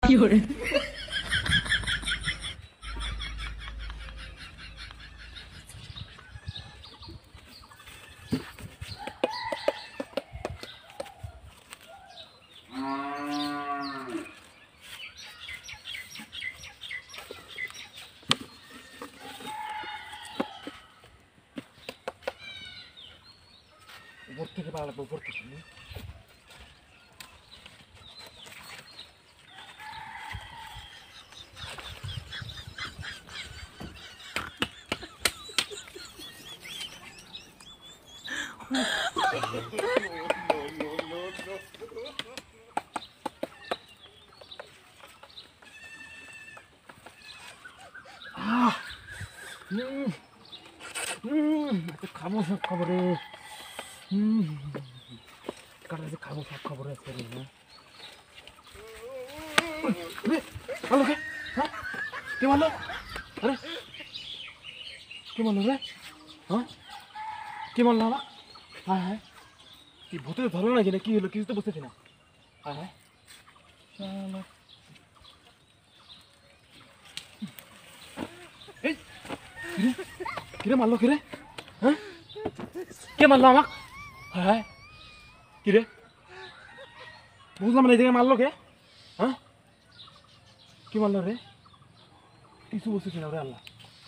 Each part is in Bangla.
有人。 উপর থেকে পালা উপর থেকে খাবো সব খবরে কাটা যে খাবো সব খবরে আছে ভালো কে হ্যাঁ কে মারলো আরে কে মারলো রে হ্যাঁ কে মারলো আমার হ্যাঁ হ্যাঁ কি ভূতে ধরলো নাকি না কি হলো কিছু তো বুঝতেছি না হ্যাঁ হ্যাঁ এই কিরে মারলো কিরে হ্যাঁ কে মারলো আমাকে হ্যাঁ কিরে বুঝলাম না এই জায়গায় মারলো কে হ্যাঁ কি মারলো রে কিছু বুঝতেছি না রে আল্লাহ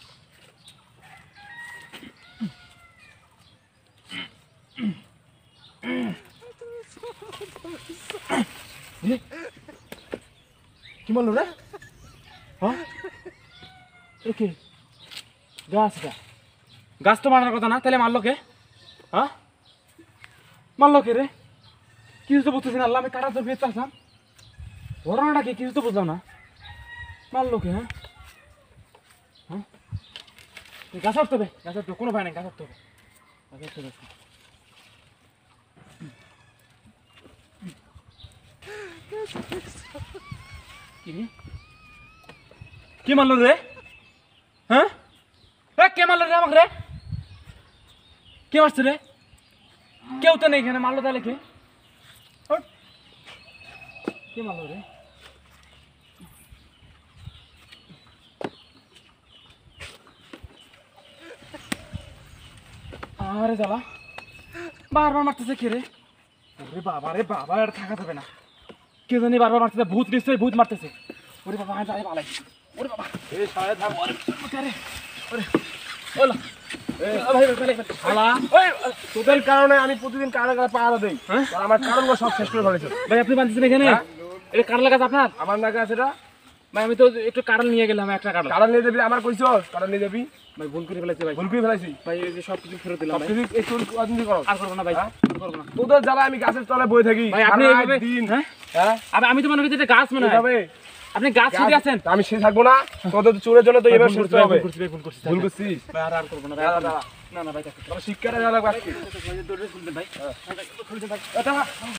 কি মারলো রে হ্যাঁ কে গাছটা গাছ তো মারার কথা না তাহলে মারলো কে হ্যাঁ মারলো কে রে কিছু তো বুঝতেছি না আল্লাহ আমি কাটা তো বেঁচে আসলাম ঘটনাটা কি কিছু তো বুঝলাম না মারলো কে হ্যাঁ হ্যাঁ গাছ উঠতে হবে গাছ উঠতে কোনো ভয় নেই গাছ উঠতে হবে গাছ উঠতে হবে কি মারলো রে হ্যাঁ কে মারলো রে আমাকে রে কে মারছে রে কেউ তো নেই এখানে মারলো তাহলে কে কে মারলো রে আরে জ্বালা বারবার মারতেছে কে রে রে বাবা আর থাকা যাবে না কে জানি বারবার মারতেছে ভূত নিশ্চয়ই ভূত মারতেছে ওরে বাবা যাই ভালাই ওরে বাবা এই সাড়ে থাম ওরে রে ওরে ওলা তোদের কারণে আমি প্রতিদিন কারাগারে পাহারা দেই আমার কারণগুলো সব শেষ করে ফেলেছে ভাই আপনি বাঁধতেছেন এখানে এটা কারলা গাছ আপনার আমার না গাছ এটা ভাই আমি তো একটু কারণ নিয়ে গেলাম একটা কারণ নিয়ে যাবি আমার কইছো কারণ নিয়ে যাবি ভাই ভুল করে ফেলেছি ভাই ভুল করে ফেলাইছি ভাই এই যে সব কিছু ফেরত দিলাম ভাই এই চুল আদমি করো আর করব না ভাই করব না তোদের জ্বালা আমি গাছের তলায় বসে থাকি ভাই আপনি এইভাবে দিন হ্যাঁ আমি তো মনে করি এটা গাছ মনে হয় আপনি গাছ ছুটি আছেন আমি সে থাকবো না তোদের চুলের জন্য তো এবার করতে হবে ভুল করছিস ভাই আর করব না ভাই না না ভাই শিক্ষাটা জানা লাগবে আজকে দৌড়ে খুলবেন ভাই খুলবেন ভাই